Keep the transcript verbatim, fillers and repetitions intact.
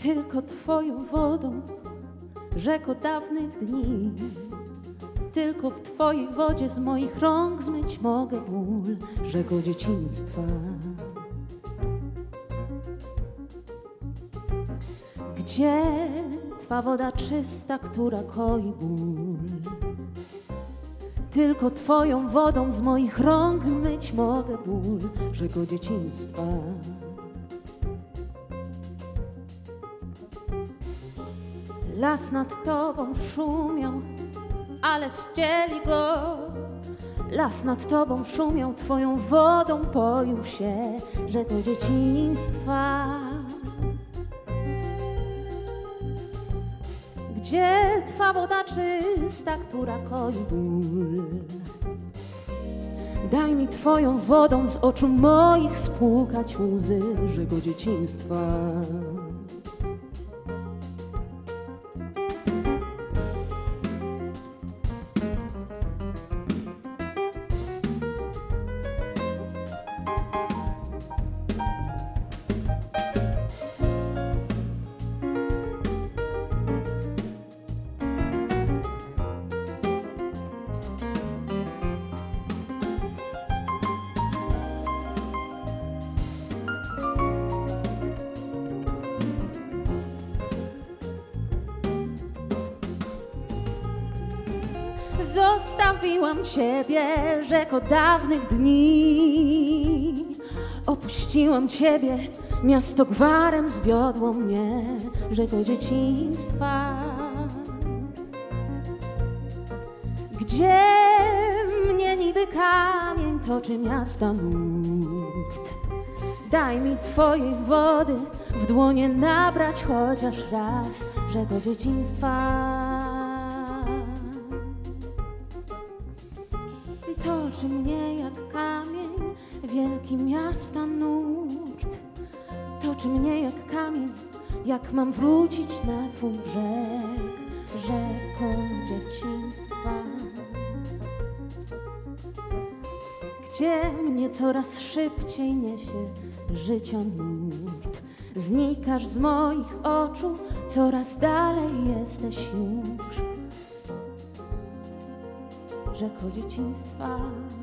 Tylko Twoją wodą, rzeko dawnych dni. Tylko w Twojej wodzie z moich rąk zmyć mogę ból, rzeko dzieciństwa. Gdzie Twa woda czysta, która koi ból? Tylko Twoją wodą z moich rąk zmyć mogę ból, rzeko dzieciństwa. Las nad Tobą szumiał, ale ścieli go. Las nad Tobą szumiał, Twoją wodą poił się, rzeko dzieciństwa. Gdzie Twa woda czysta, która koi ból? Daj mi Twoją wodą z oczu moich spłukać łzy, rzeko dzieciństwa. Zostawiłam Ciebie, rzeko dawnych dni. Opuściłam Ciebie, miasto gwarem zwiodło mnie, rzeko dzieciństwa. Gdzie mnie niby kamień toczy miasta nurt. Daj mi Twojej wody w dłonie nabrać chociaż raz, rzeko dzieciństwa. Toczy mnie jak kamień wielki miasta nurt. Toczy mnie jak kamień, jak mam wrócić na Twój brzeg, rzeko dzieciństwa. Gdzie mnie coraz szybciej niesie życia nurt. Znikasz z moich oczu, coraz dalej jesteś już, rzeko dzieciństwa.